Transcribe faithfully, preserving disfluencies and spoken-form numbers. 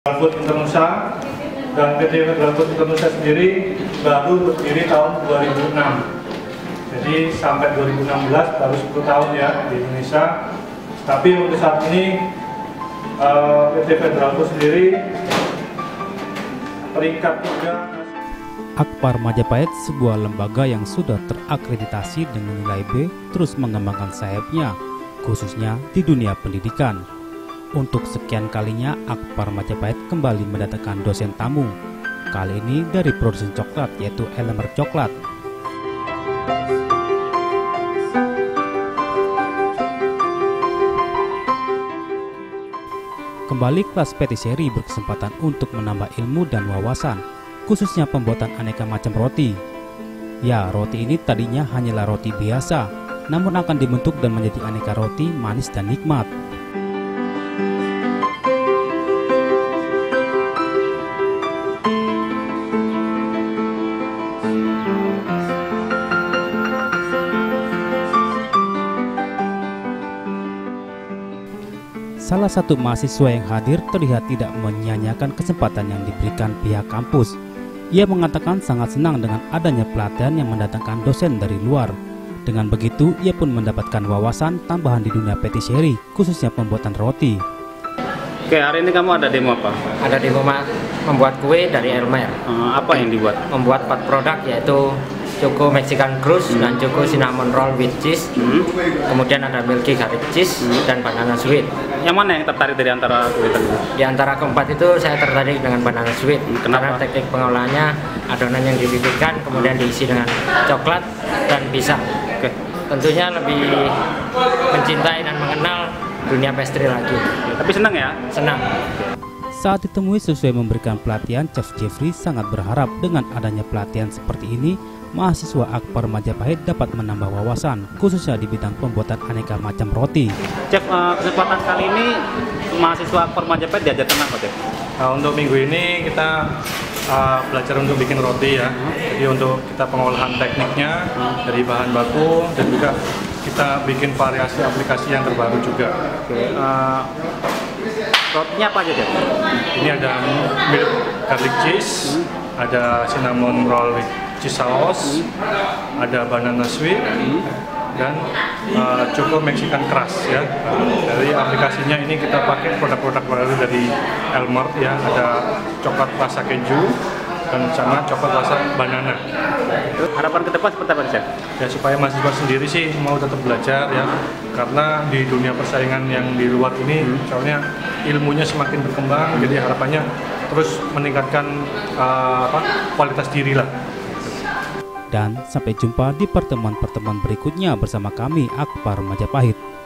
Federal Food Indonesia dan P T Federal Food Indonesia sendiri baru berdiri tahun dua ribu enam. Jadi sampai dua ribu enam belas baru sepuluh tahun ya di Indonesia. Tapi untuk saat ini uh, P T Federal Food sendiri peringkat tiga. Akpar Majapahit, sebuah lembaga yang sudah terakreditasi dengan nilai B, terus mengembangkan sayapnya, khususnya di dunia pendidikan. Untuk sekian kalinya, Akpar Majapahit kembali mendatangkan dosen tamu. Kali ini dari produsen coklat, yaitu Elmer Coklat. Kembali kelas patisserie berkesempatan untuk menambah ilmu dan wawasan, khususnya pembuatan aneka macam roti. Ya, roti ini tadinya hanyalah roti biasa, namun akan dibentuk dan menjadi aneka roti manis dan nikmat. Salah satu mahasiswa yang hadir terlihat tidak menyia-nyiakan kesempatan yang diberikan pihak kampus. Ia mengatakan sangat senang dengan adanya pelatihan yang mendatangkan dosen dari luar. Dengan begitu, ia pun mendapatkan wawasan tambahan di dunia patisserie, khususnya pembuatan roti. Oke, hari ini kamu ada demo apa? Ada demo membuat kue dari Elmer. Uh, apa yang dibuat? Membuat empat produk, yaitu Choco Mexican Crust hmm. dan Choco Cinnamon Roll with Cheese. Hmm. Kemudian ada Milky Garlic Cheese hmm. dan Banana Sweet. Yang mana yang tertarik dari antara kue tadi? Di antara keempat itu saya tertarik dengan Banana Sweet. Kenapa? Karena teknik pengolahannya, adonan yang dipipihkan kemudian diisi dengan coklat dan pisang. Oke. Tentunya lebih mencintai dan mengenal dunia pastry lagi. Tapi senang ya? Senang. Saat ditemui sesuai memberikan pelatihan, Chef Jeffrey sangat berharap dengan adanya pelatihan seperti ini, mahasiswa Akpar Majapahit dapat menambah wawasan, khususnya di bidang pembuatan aneka macam roti. Chef, uh, kesempatan kali ini mahasiswa Akpar Majapahit diajarkan apa, Chef? Uh, untuk minggu ini kita uh, belajar untuk bikin roti ya. Hmm. Jadi untuk kita pengolahan tekniknya hmm. dari bahan baku dan juga kita bikin variasi aplikasi yang terbaru juga. Oke. Uh, rotinya apa aja, Chef? Ini ada milk garlic cheese, hmm. ada cinnamon roll with cheese sauce, hmm. ada banana sweet, hmm. dan uh, Choco Mexican Crust ya. Dari aplikasinya ini kita pakai produk-produk baru dari Elmer ya. Ada coklat rasa keju dan sama coklat rasa banana. Harapan ke depan seperti apa, Chef? Ya supaya mahasiswa sendiri sih mau tetap belajar ya. Karena di dunia persaingan yang di luar ini, hmm. soalnya ilmunya semakin berkembang, jadi harapannya terus meningkatkan uh, apa, kualitas diri lah. Dan sampai jumpa di pertemuan-pertemuan berikutnya bersama kami, Akpar Majapahit.